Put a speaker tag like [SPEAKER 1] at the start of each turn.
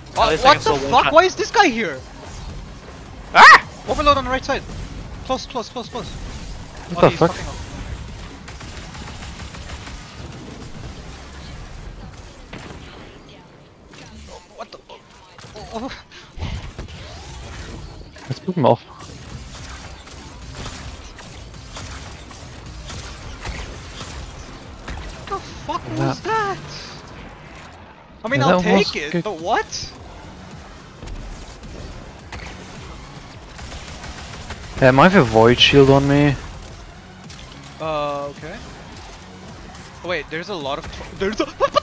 [SPEAKER 1] What the fuck? Why is this guy here?
[SPEAKER 2] Ah!
[SPEAKER 1] Overload on the right side. Close.
[SPEAKER 3] What the fuck?
[SPEAKER 1] What the? Oh.
[SPEAKER 3] Let's move him off.
[SPEAKER 1] What the fuck was that? I mean,
[SPEAKER 3] Yeah,
[SPEAKER 1] I'll
[SPEAKER 3] that was
[SPEAKER 1] take it,
[SPEAKER 3] good.
[SPEAKER 1] but what?
[SPEAKER 3] I might have a void shield on me.
[SPEAKER 1] Okay. Oh, wait, there's a lot of. There's a. What the